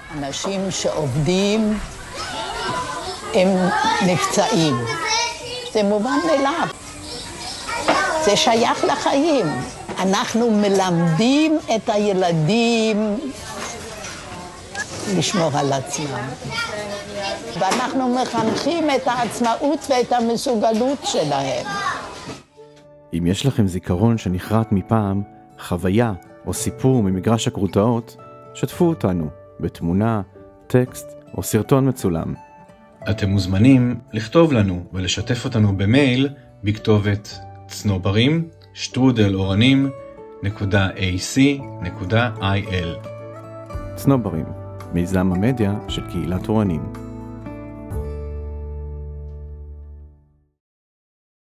אנשים שעובדים הם נפצעים. זה מובן מאליו. זה שייך לחיים. אנחנו מלמדים את הילדים לשמור על עצמם. ואנחנו מחנכים את העצמאות ואת המסוגלות שלהם. אם יש לכם זיכרון שנחרט מפעם, חוויה או סיפור ממגרש הקרוטאות, שתפו אותנו בתמונה, טקסט או סרטון מצולם. אתם מוזמנים לכתוב לנו ולשתף אותנו במייל בכתובת צנוברים@oranim.ac.il. צנוברים, מיזם המדיה של קהילת אורנים.